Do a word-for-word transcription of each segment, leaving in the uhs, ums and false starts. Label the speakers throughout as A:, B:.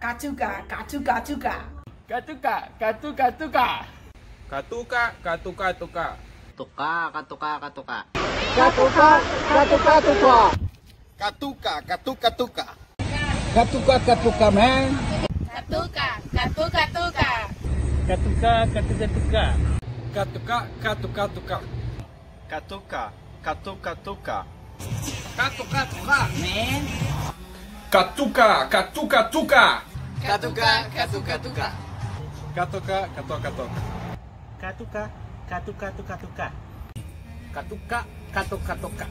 A: katuka, katuka, tuka.
B: Katuka, katuka, tuka.
C: Katuka, katuka, tuka.
D: Tuka, katuka, katuka.
B: Katuka, katuka, tuka.
C: Katuka, katuka, tuka.
B: Katuka, katuka, man.
A: Katuka, katuka, tuka.
B: Katuka, katuka, tuka.
C: Katuka, katuka, tuka.
D: Katuka, katuka, tuka.
C: Katuka, tuka, man. Katuka, katuka, tuka.
D: Katuka, katuka, tuka.
C: Katuka, katuka, tuka.
B: Katuka, katuka, tuka, tuka.
C: Katuka, katuka, tuka.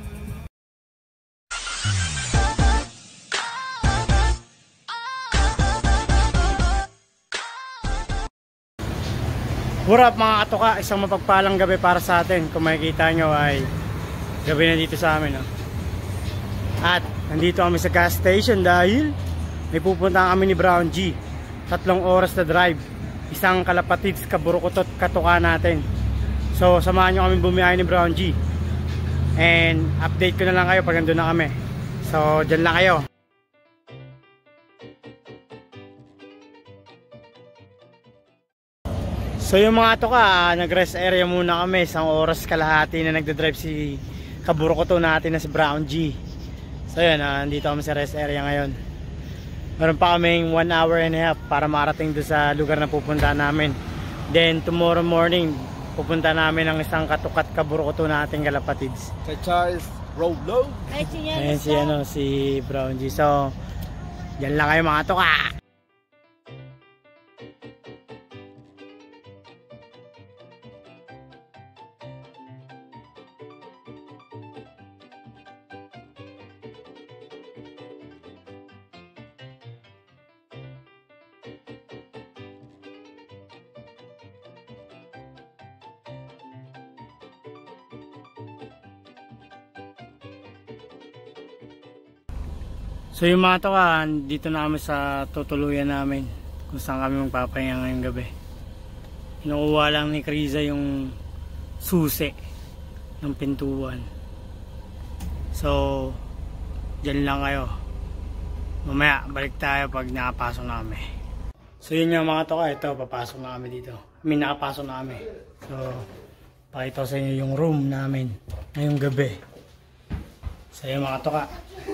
E: What up mga katuka, isang mapagpalang gabi para sa atin. Kung makikita nyo ay gabi na dito sa amin, no? At nandito kami sa gas station dahil may pupunta kami ni Brown G. Tatlong oras na drive, isang kalapatids kaburukotot katuka natin. So samahan nyo kami bumiyahe ni Brown G. And update ko na lang kayo pag nandun na kami. So dyan lang kayo. So yung mga to ka, nag-rest area muna kami. Isang oras kalahati na nagdadrive si kaburukoto natin na si Brown G. So yun, uh, nandito kami sa rest area ngayon. Meron pa kaming one hour and a half para marating doon sa lugar na pupunta namin. Then tomorrow morning, pupunta namin ang isang katukat kaburukoto natin kalapatids.
C: Kay Charles Rolo.
E: Ayan si, ano, si Brown G. So, yan lang kayo mga to ka. So yung mga toka, dito na kami sa tutuluyan namin kung saan kami magpapahinga ngayong gabi. Kinukuha lang ni Kriza yung susi ng pintuan. So dyan lang kayo. Mamaya balik tayo pag nakapasok na kami. So yun yung mga toka, ito papasok na kami dito. I mean nakapasok na kami. So pakita ko sa inyo yung room namin ngayong gabi. So yun mga toka,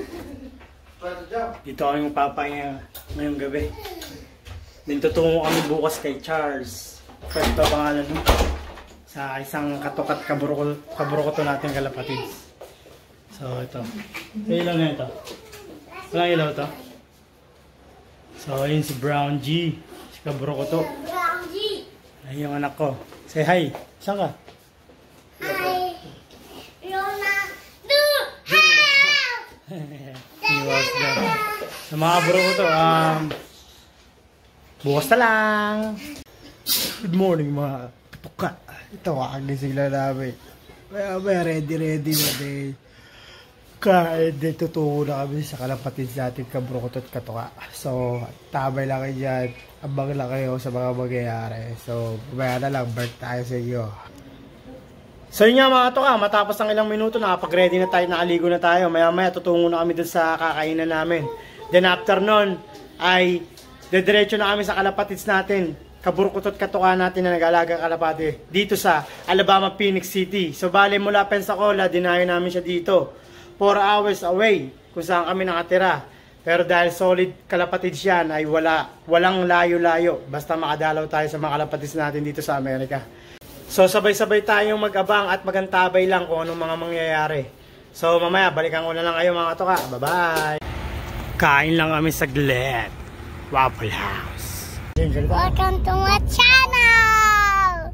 E: dito kami magpapahinga ngayong gabi. Then tutungo kami bukas kay Charles. First pa pangalan mo. Sa isang katukat kaburukoto, kaburukoto natin kalapatids. So ito. May ilaw na ito. Walang ilaw ito. So yun si Brown G. Si kaburukoto.
F: Brown G.
E: Ayun yung anak ko. Say hi. Saan ka?
F: Hi. Lona. Do. Help.
E: Iwas na. Sa mga bro ko to, um, bukas na lang. Good morning mga katuka. Ito kakagising lang namin. May, may ready ready na din. Kain din tutungo na kami sa kalapatids natin kabro ko to at katuka. So tabay lang kayo dyan. Abang lang kayo sa mga magyayari. So kumaya na lang, birth tayo sa inyo. So yun nga mga toka, matapos ng ilang minuto nakapag-ready na tayo, nakaligo na tayo. Maya maya tutungo na kami dun sa kakainan namin. Then after nun ay dediretso na kami sa kalapatids natin, kaburukotot katuka natin na nag-alagang kalapati dito sa Alabama, Phoenix City. So bale mula Pensacola, dinayo namin siya dito four hours away kung saan kami nakatira. Pero dahil solid kalapatids yan ay wala, walang layo-layo. Basta makadalaw tayo sa mga kalapatids natin dito sa Amerika. So sabay-sabay tayong mag-abang at magantabay lang kung anong mga mangyayari. So mamaya balikan ko na lang kayo mga toka. Bye-bye. Kain lang kami saglit. Waffle House.
F: Welcome to my channel.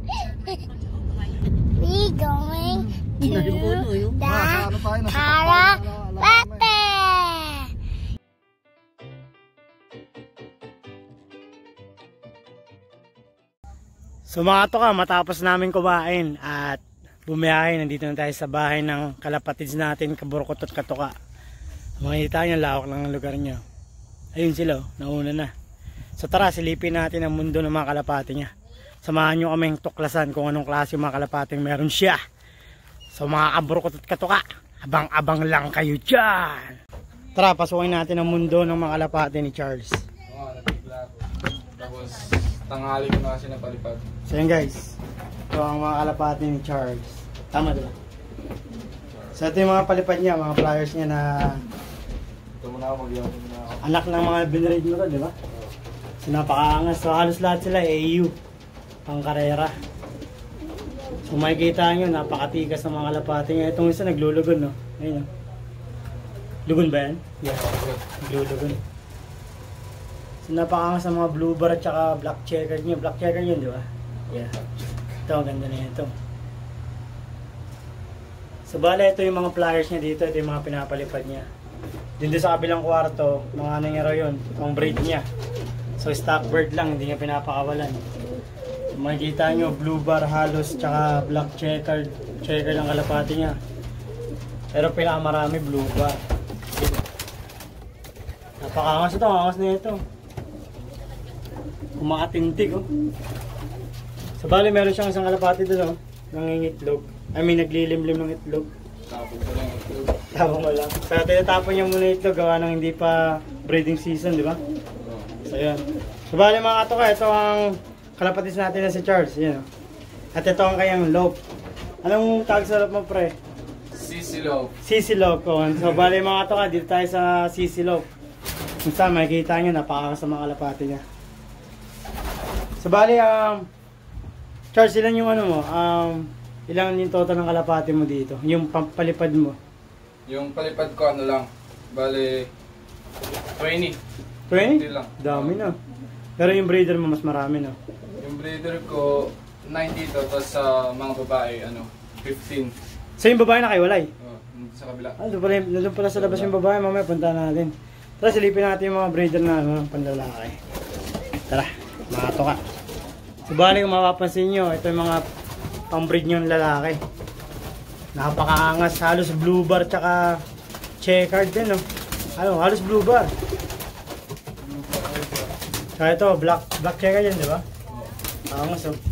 F: We going to the karaoke.
E: So mga toka, matapos namin kumain at bumiyahe, nandito na tayo sa bahay ng kalapatids natin, kaburukotot katuka. Makikita nyo, lawak lang ang lugar nyo. Ayun sila, nauna na. So tara, silipin natin ang mundo ng mga kalapati niya. Samahan nyo kaming tuklasan kung anong klase yung mga kalapating meron siya. So mga kaburukotot katuka, abang-abang lang kayo dyan. Tara, pasukin natin ang mundo ng mga kalapati ni Charles.
C: Tapos, tanghali ko na kasi napalipad.
E: So yun guys, ito ang mga kalapati ni Charles. Tama diba? So ito yung mga palipad niya, mga flyers niya na
C: Ito muna ako, mag-iwan muna ako.
E: anak ng mga binride mo to, di ba? So napakaangas. So halos lahat sila A U, pang karera. So makikita nyo, napakatigas ng mga kalapati niya. Itong isa naglulugon, no? Ayun, no? Lugon ba yan? Yeah, naglulugon. So napakaangas ng mga blue bar at saka black checker niya. Black checker yun, di ba? Yeah. Ito, ang ganda na ito. So bale, ito yung mga flyers niya dito. Ito yung mga pinapalipad niya. Dito sa kabilang kwarto, mga ano niya raw yun, ang breed niya. So stock bird lang, hindi niya pinapakawalan. So, makikita nyo, blue bar halos, tsaka black checker, checker lang kalapati niya. Pero pinakamarami blue bar. Napakangas ito, angas na ito. Kumakatintig, oh. So bali, meron siyang isang kalapati doon, oh, nangingitlog. I mean, naglilimlim ng itlog.
C: Tapos ko lang itlog.
E: Tapos mo lang. So, tinatapon niya muna itlog, gawa ng hindi pa breeding season, di ba? So, yan. So, bali mga katoka, ito ang kalapatis natin na si Charles. Yan, oh. At ito ang kayang lope. Anong tawag sa lope mo, pre?
C: Sisilo.
E: Sisi lope. Oh. So, bali mga katoka, dito tayo sa sisi lope. Kung saan, makikita nyo, napakakas sa mga kalapati niya. So, bali, um, Charles, ilan yung ano mo? Um, ilang yung total ng kalapati mo dito? Yung pampalipad mo?
C: Yung palipad ko ano lang, bale twenty.
E: twenty?
C: lang.
E: Dami na. Pero yung breeder mo mas marami na.
C: Yung breeder ko nine dito, tapos sa mga babae ano, fifteen.
E: So yung babae nakaiwalay?
C: Oh, sa kabila.
E: Ah, doon pala, doon pala sa labas yung babae, mamaya punta natin. Tara, silipin natin yung mga breeder na ano, panlalaki. Tara, mga toka. So bali kung mapapansin nyo, ito yung mga pang-breed nyo ng lalaki. Napakaangas, halos blue bar tsaka checkered din, no? Ano, halos blue bar. Kaya ito, black, black checkered yan, di ba? Angas, oh.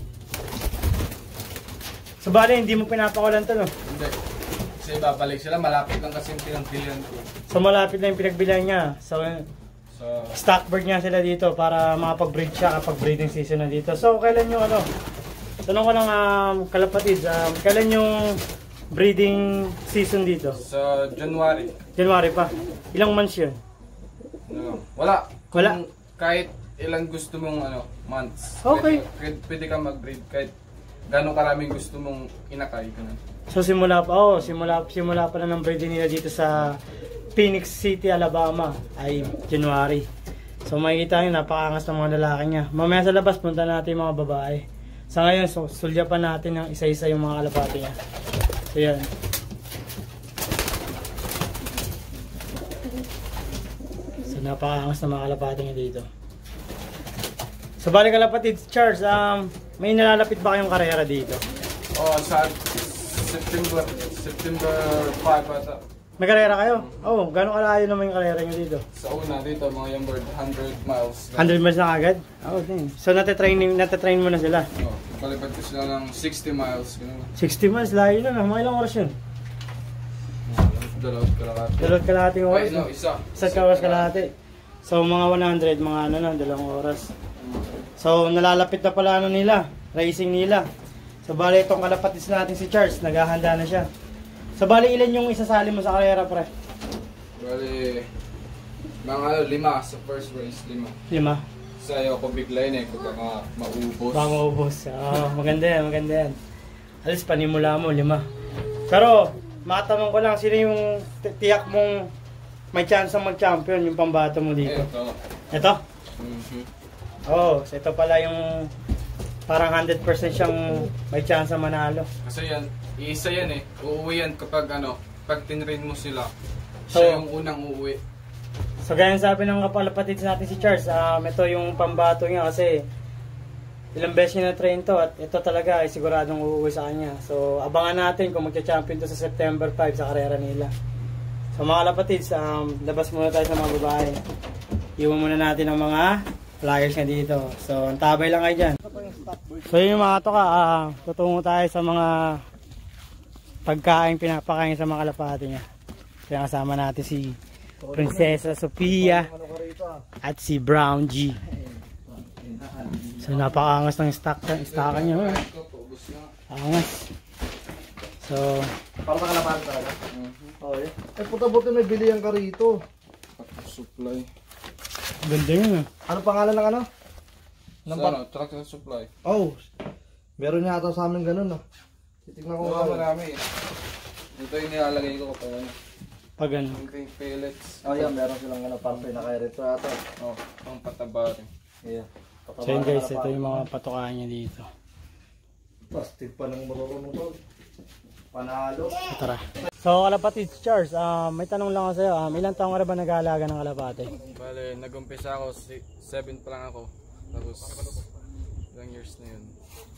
E: So bali, hindi mo pinapakawalan to, no?
C: Hindi. Kasi babalik sila, malapit lang kasi yung pinagbilihan ko.
E: So malapit na yung pinagbilan niya. So,
C: So,
E: stock bird nga sila dito para makapag-breed siya kapag breeding season na dito. So, kailan yung ano? Tanong ko lang, um, kalapatid, um, kailan yung breeding season dito?
C: sa January.
E: January pa. Ilang months yun?
C: Ano lang. Wala.
E: Wala?
C: Kung kahit ilang gusto mong ano, months.
E: Okay.
C: Pwede, pwede, pwede ka mag-breed kahit gano'ng karaming gusto mong inakay. Ganun.
E: So, simula pa, oh, simula, simula pa na ng breeding nila dito sa Phoenix City, Alabama ay January. So makikita nyo, napakaangas ng mga lalaki niya. Mamaya sa labas, punta natin yung mga babae. Sa ngayon, so, sulya pa natin ng isa-isa yung mga kalapati niya. So yan. So napakaangas ng mga kalapati niya dito. So balik kalapatid, Charles, um, may nalalapit ba kayong karera dito?
C: Oh, sa September September five ata.
E: May karera kayo? Oo, oh, gano'ng kalayo naman yung karera nyo dito?
C: Sa una dito, mga yung bird, one hundred miles.
E: one hundred miles na agad? Oo, oh, din. So natitraining, natitrain mo na sila?
C: Oh, palipad ko sila ng sixty miles. Ganun.
E: sixty miles, layo na na. Mga ilang oras yun?
C: Dalawat kalahati.
E: Dalawat kalahating oras?
C: Ay, no, isa.
E: Isa't oras kalahati. So mga one hundred, mga ano na, dalawang oras. So nalalapit na pala ano nila, racing nila. So bali itong kalapatis natin si Charles, naghahanda na siya. So bali ilan yung isasali mo sa karera, pre?
C: Bali, mga ano, lima sa first race, lima.
E: Lima?
C: Sa'yo ko biglayin eh, kung baka maubos.
E: Baka maubos. Oo, maganda yan, maganda yan. Alis, panimula mo, lima. Pero, matanong ko lang, sino yung tiyak mong may chance mag-champion, yung pambato mo dito?
C: Ito.
E: Ito?
C: Mm-hmm.
E: Oo, oh, so ito pala yung parang one hundred percent siyang may chance manalo.
C: Kasi yan, iisa yan eh. Uuwi yan kapag ano, pag tinrain mo sila,
E: So,
C: siya yung unang uuwi.
E: So gaya sabi ng kapalapatid natin si Charles, um, ito yung pambato niya kasi ilang beses niya na-train to at ito talaga ay siguradong uuwi sa kanya. So abangan natin kung magcha-champion to sa September five sa karera nila. So mga kalapatids, um, labas muna tayo sa mga babae. Iwan muna natin ang mga flyers niya dito. So antabay lang kayo dyan. So yun yung mga toka, uh, tutungo tayo sa mga pagkain pinapakain sa mga kalapati niya. Kaya kasama natin si Prinsesa Sofia at si Brown G. So napakaangas ng stock stock niya. Oh. Angas. So,
C: Para sa kalapati talaga.
G: Okay. Eh, puta buti may bilihan ka rito.
C: Supply.
E: ganda yun ah.
G: Ano pangalan ng ano?
C: Sa ano? Tractor supply.
G: Oh, meron yata sa amin ganun, ah. Titignan ko
C: Oo,
G: nga.
C: marami eh. Ito yung nilalagay ko kapag ano.
E: Pag ano.
C: Ito yung pellets.
G: Oh, yan, meron silang ano, parang pinaka-rito ata.
C: Oh, pang pataba rin.
G: Yeah.
E: So yun guys, ito yung mga patukaan niya dito.
G: Plastic pa ng marunong to. Panalo.
E: So, tara. So kalapati Charles, uh, may tanong lang ako sa'yo. Um, ilang taong ka na ba nag-aalaga ng kalapati?
C: Bale, nag-umpisa ako, seven pa lang ako. Tapos, ilang years na yun.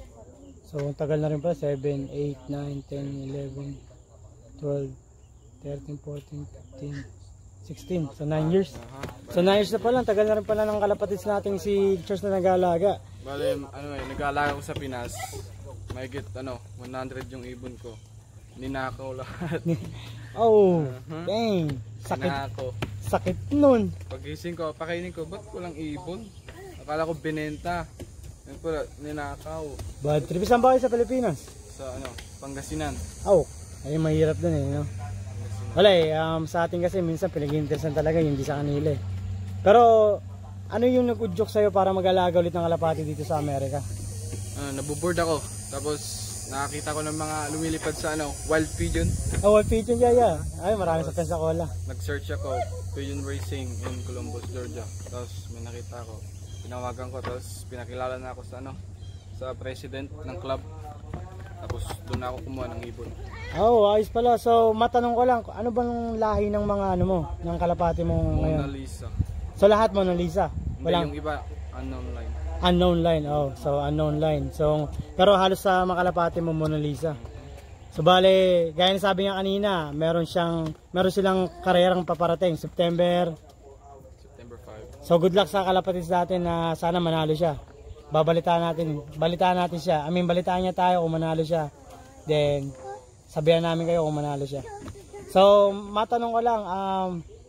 E: So tagal na rin pala, seven, eight, nine, ten, eleven, twelve, thirteen, fourteen, fifteen, sixteen. So nine years. So nine years na pala, tagal na rin pala ng kalapatids nating si Charles na nag-aalaga.
C: Bale, ano eh, nag-aalaga ko sa Pinas. Mahigit, ano, one hundred yung ibon ko. Ninakaw lahat.
E: Oh, dang. Sakit,
C: Ninakaw.
E: sakit nun.
C: Pagising ko, pakainin ko, ba't walang ibon? Akala ko binenta. Yan pala, ninakaw.
E: Bad trip. Saan ba kayo sa Pilipinas?
C: Sa ano, Pangasinan.
E: Oh, ay mahirap dun eh, no? Wala eh, um, sa atin kasi minsan pinag-interesan talaga yung di sa kanila eh. Pero, ano yung nag-udyok sa'yo para mag-alaga ulit ng kalapati dito sa Amerika?
C: Ano, nabuboard ako. Tapos, nakakita ko ng mga lumilipad sa ano, wild pigeon.
E: Oh, well, pigeon yeah, yeah. Ay, marami sa Pensacola.
C: Nag-search ako, pigeon racing in Columbus, Georgia. Tapos, may nakita ko. Pinawagan ko, tapos pinakilala na ako sa ano, sa president ng club. Tapos, doon ako kumuha ng ibon.
E: Oh, ayos pala. So, matanong ko lang, ano bang lahi ng mga ano mo, ng kalapati mo
C: Mona
E: ngayon?
C: Lisa.
E: So, lahat Mona Lisa?
C: Hindi,
E: Walang
C: yung iba, unknown line.
E: unknown line. Oh, so unknown line. So, pero halos sa mga kalapati mo Mona Lisa. So, bale, gaya na sabi nga kanina, meron siyang, meron silang karerang paparating, September.
C: September fifth.
E: So, good luck sa kalapatids natin na sana manalo siya. Babalitaan natin, balitaan natin siya. I mean, balitaan niya tayo kung manalo siya. Then, sabihan namin kayo kung manalo siya. So, matanong ko lang, um,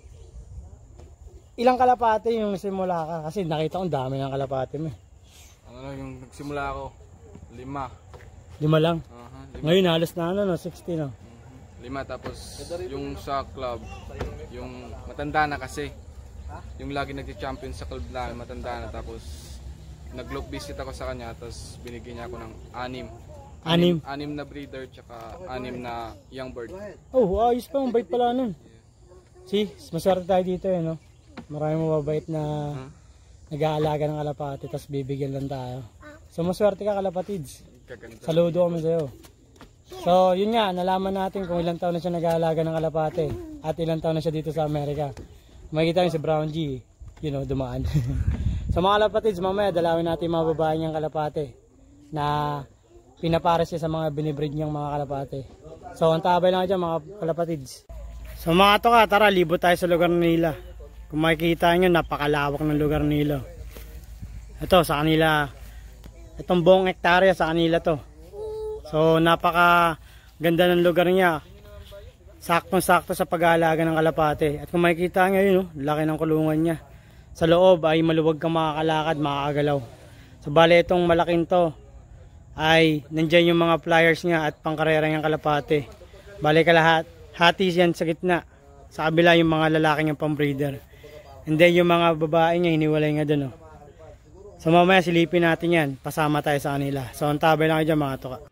E: ilang kalapati yung simula ka? Kasi nakita ko ang dami ng kalapati mo.
C: Ano, yung nagsimula ako, lima.
E: Lima lang.
C: Aha, lima.
E: Ngayon halos na ano, no, sixty no.
C: Lima, tapos yung sa club, yung matanda na kasi. Yung lagi nag-champion sa club namin, matanda na. Tapos, nag-look visit ako sa kanya, tapos binigyan niya ako ng anim.
E: Anim?
C: Anim na breeder, tsaka anim na young bird.
E: Oh, ayos pa, ang bait pala nun. See, maswerte tayo dito eh, no? Maraming mababait na
C: Huh?
E: nag-aalaga ng kalapati, tapos bibigyan lang tayo. So, maswerte ka kalapatids.
C: Kaganda.
E: Saludo kami sa'yo. So, yun nga, nalaman natin kung ilang taon na siya nag-aalaga ng kalapati at ilang taon na siya dito sa Amerika. Makikita nyo si Brown G, you know, dumaan. So, mga kalapatids, mamaya dalawin natin yung mga babae niyang kalapati na pinapares siya sa mga binibreed niyang mga kalapati. So, ang tabay lang dyan mga kalapatids. So, mga toka, tara, libot tayo sa lugar nila. Kung makikita nyo, napakalawak ng lugar nila. Ito, sa kanila, itong buong hektarya sa kanila to. So, napaka ganda ng lugar niya. Saktong-sakto sa pag-aalaga ng kalapati. At kung makikita nyo yun, oh, laki ng kulungan niya. Sa loob ay maluwag kang makakalakad, makakagalaw. So, bale itong malaking to ay nandyan yung mga flyers niya at pangkarera niyang kalapati. Bale kalahat, hati yan sa gitna. Sa kabila yung mga lalaki niyang pambreeder. And then yung mga babae niya, hiniwalay nga dun. Oh. So mamaya silipin natin yan. Pasama tayo sa kanila. So ang tabay lang dyan mga tuka.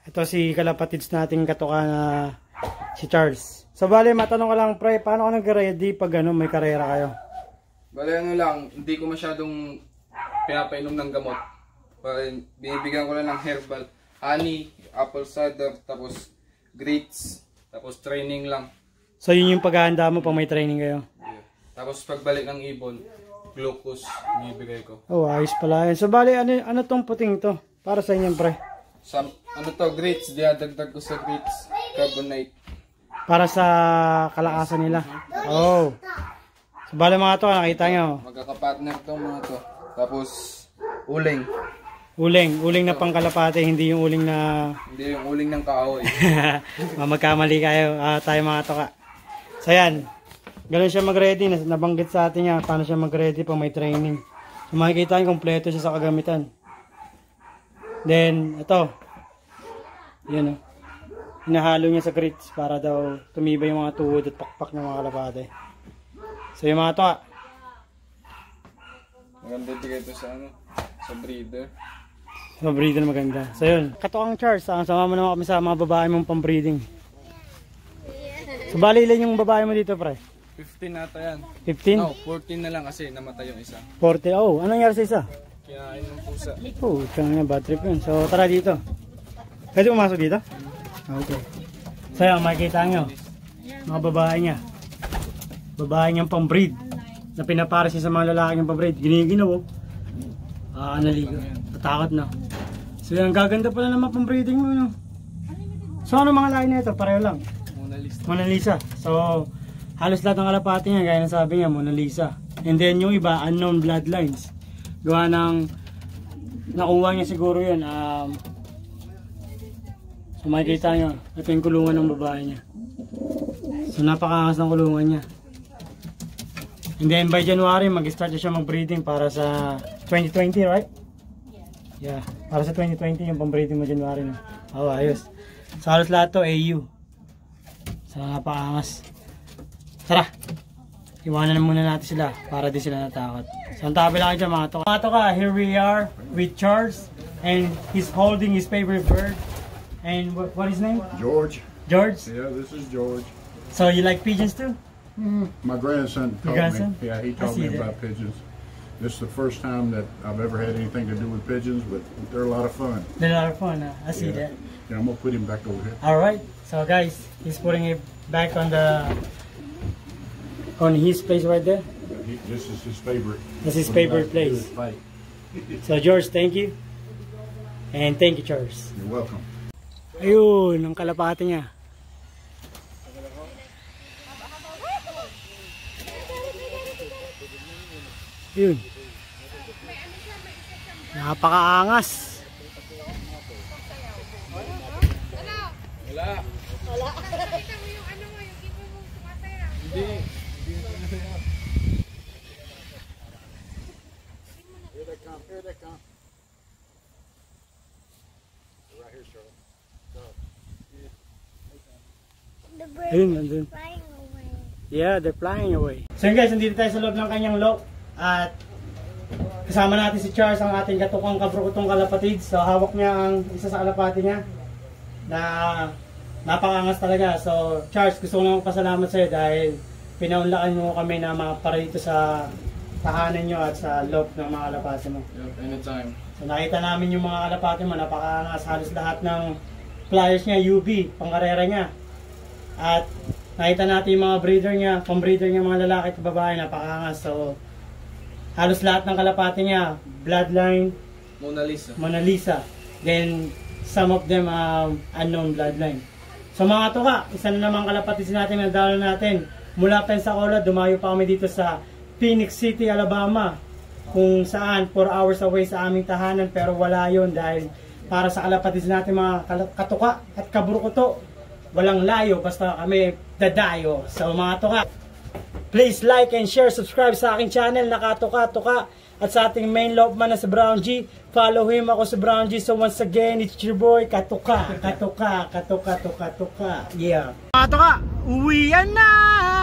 E: Ito si kalapatids nating katuka na si Charles. So bale, matanong ko lang pre, paano ka nag-ready pag ano, may karera kayo?
C: Bale ano lang, hindi ko masyadong pinapainom ng gamot. Bale, binibigyan ko lang ng herbal, honey, apple cider, tapos grits, tapos training lang.
E: So yun yung paghahanda mo pag may training kayo?
C: Yeah. Tapos pagbalik ng ibon, glucose, binibigay ko.
E: Oh, ayos pala yan. So bale, ano, ano tong puting to? Para sa inyo pre?
C: Sa, ano to, grits, diadagdag ko sa grits, carbonate.
E: Para sa kalakasan nila. Oh. So bale mga to, nakita nyo.
C: Magkakapartner to mga to. Tapos, uling.
E: Uling, uling na pangkalapate, hindi yung uling na...
C: Hindi yung uling ng kahoy.
E: Magkamali kayo, uh, tayo mga toka. So yan, ganun siya mag-ready. Nabanggit sa atin niya, paano siya mag-ready pag may training. So makikita nyo, kompleto siya sa kagamitan. Then, ito. Yan o. Hinahalo niya sa grits para daw tumibay yung mga tuhod at pakpak ng mga kalapate. So yung mga toka.
C: Maganda tigay ito sa ano, sa breeder.
E: Sa breeder maganda. So yun, Katokang Charles, ah, sama mo naman kami sa mga babae mong pang-breeding. So bali ilan yung babae mo dito pre?
C: fifteen nata yan.
E: fifteen?
C: No, fourteen na lang kasi namatay yung isa.
E: forty. Oh, anong nangyari sa isa?
C: Kinain ng pusa.
E: Oh, tsaka nga bad trip yun. So tara dito. Pwede pumasok dito? Okay. So yan, makikita nyo. Mga babae niya. Babae niyang pang-breed. Na pinapara siya sa mga lalaki niyang pang-breed. Giniginaw oh. Ah, naligo. Natakot na. So yan, gaganda pala naman pang-breeding mo. No? So ano mga lahi na ito? Pareho lang.
C: Mona Lisa.
E: Mona Lisa. So halos lahat ng kalapati niya, gaya na sabi niya, Mona Lisa. And then yung iba, unknown bloodlines. Gawa ng nakuha niya siguro yun. Um, so makikita nyo, ito yung kulungan ng babae niya. So napakangas ng kulungan niya. And then by January, mag-start siya mag-breeding para sa twenty twenty, right? Yeah, para sa twenty twenty yung pang-breeding mo January na. Oh, ayos. So halos lahat to A U. So napakangas. Tara! Iwanan na muna natin sila para di sila natakot. So ang tabi lang dyan mga toka. Mga toka, here we are with Charles and he's holding his favorite bird. And what, what is his name?
H: George.
E: George?
H: Yeah, this is George.
E: So you like pigeons too?
H: My grandson
E: Your
H: taught
E: grandson?
H: me. Yeah, he
E: I
H: taught
E: see
H: me
E: that.
H: about pigeons. This is the first time that I've ever had anything to do with pigeons, but they're a lot of fun.
E: They're a lot of fun, huh? I see
H: Yeah.
E: that.
H: Yeah, I'm gonna put him back over here.
E: Alright, so guys, he's putting it back on the on his place right there.
H: He, this is his favorite.
E: This is his
H: What he
E: favorite
H: likes to do
E: place.
H: is fight.
E: So George, thank you. And thank you, Charles.
H: You're welcome.
E: Ayun, ang kalapate niya. Yun. Napakaangas.
C: Wala.
A: Wala. Nakita mo yung ano mo, yung ibo mo sumasaya.
C: Hindi. Hindi ko na sa'yo.
H: Here they come. Here they come. Right here, Charlie.
F: The bird
E: Ayun, nandun.
F: flying away.
E: Yeah, they're flying away. So yun guys, nandito tayo sa loob ng kanyang lock. At kasama natin si Charles, ang ating katukang kabrukutong kalapatid. So hawak niya ang isa sa kalapati niya na napakangas talaga. So Charles, gusto ko lang pasalamat sa iyo dahil pinaunlakan mo kami na mapara dito sa tahanan nyo at sa loob ng mga kalapati mo.
C: Yep, anytime.
E: So nakita namin yung mga kalapati mo, napakangas. Halos lahat ng flyers niya, U B, pangkarera niya. At nakita natin yung mga breeder niya, pang-breeder niya, mga lalaki at babae, napakangas. So halos lahat ng kalapati niya, bloodline,
C: Mona Lisa.
E: Mona Lisa. Then some of them um, unknown bloodline. So mga toka, isa na naman kalapati natin na dalo natin. Mula Pensacola, dumayo pa kami dito sa Phoenix City, Alabama. Kung saan four hours away sa aming tahanan, pero wala yon dahil para sa kalapati natin mga katuka at kabrukuto. Walang layo, basta kami dadayo. So mga toka, please like and share, subscribe sa aking channel na Katuka-Tuka. At sa ating main love man na si Brown G, follow him, ako si Brown G. So once again, it's your boy, Katuka, Katuka, Katuka, Tuka, Tuka. Yeah. Mga toka, uwian na!